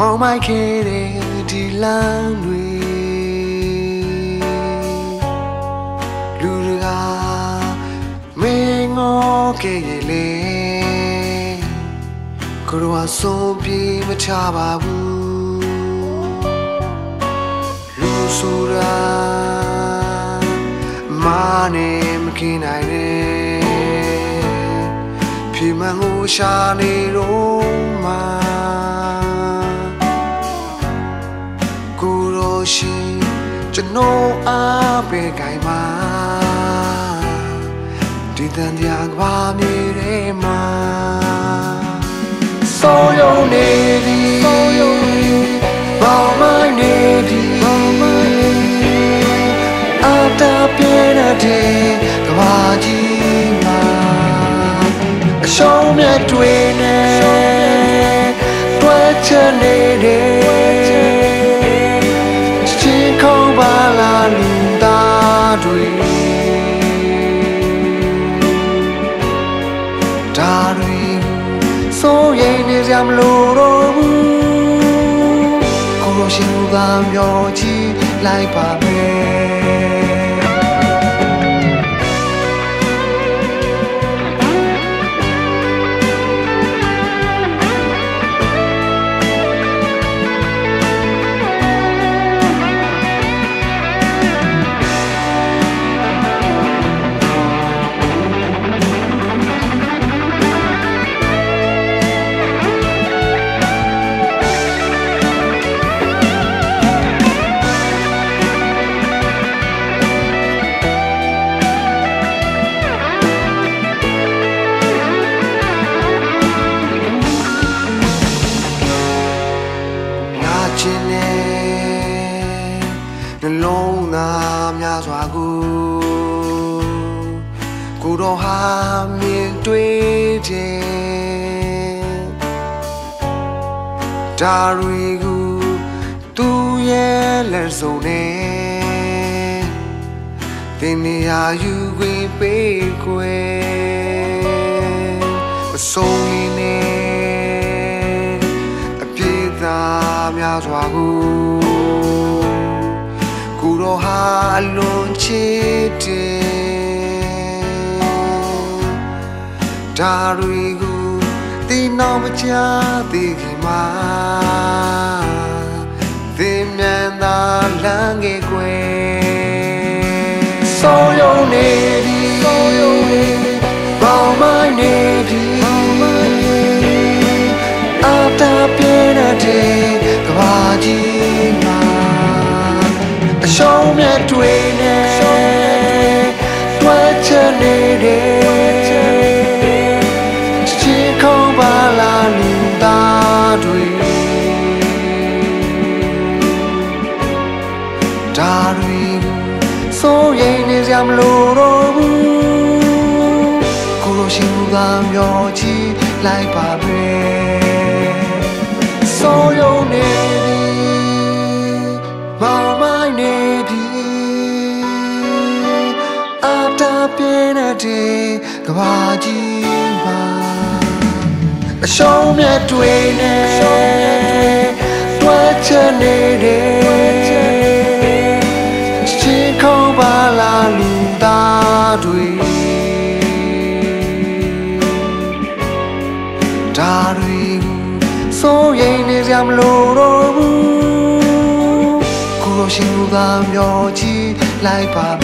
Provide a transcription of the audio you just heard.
မောင်မိုက်ခဲ့တဲ့ဒီလမ်းတွေလူတွေကမင်းငေါ်ခဲ့ရလေကိုယ်တော့ဆုံးပြေးမချပါဘူးလူဆိုတာမာနဲ့မခင်နိုင်နဲ့ပြေမှန်ကိုရှာနေတော့မှကျွန်တော်အားပေးကြမှာဒီတန်တရားကဘာမြေထဲမှာဆိုးရုံနေသည်ဘောင်မနေသည်အတားပြည့်တဲ့ကဘာကြီးမှာအရှုံးမြတ်တွေနဲ့တွဲချနေတဲ့ဘာလာလူသားတွေဒါတွေစိုးရိမ်နေစရာမလိုတော့ဘူးကိုလိုရှင်ကမျောကြည့်လိုက်ပါမယ်နှလုံးသားများစွာကိုတော့ဟာမြင်တွေ့ခြင်းဒါတွေကိုသူရဲ့လက်စုံနဲ့တင်နေရယူခွင့်ပေးခွင့်မဆုံးရင်းနဲ့အပြည့်သားများစွာကိုတော့ဟာလွန်ချစ်တယ်ဒါတွေကိုသိနောက်မချသေးခင်မှာသင်မြန်သာလမ်းငယ်ကွယ်ဆိုးရုံနေသည်ဘောင်မနေသည်အတားပြည့်တဲ့ကဘာကြီးမှာအရှုံးမြတ်တွေနဲ့တွဲချနေတဲ့ချင်းခုံးပါလာလူသားတွေဒါတွေကိုစိုးရိမ်နေစရာမလိုတော့ဘူးကိုလိုရှင်ကမျောကြည့်လိုက်ပါမယ်စိုးရုံနေမောင်မိုက်နေသည်အတားပြည့်တဲ့ကဘာကြီးမှာအရှုံးမြတ်တွေနဲ့တွဲချနေတဲ့ချင်းခုံးပါလာလူသားတွေဒါတွေကိုစိုးရိမ်နေစရာမလိုတော့ဘူးကိုလိုရှင်ကမျောကြည့်လိုက်ပါ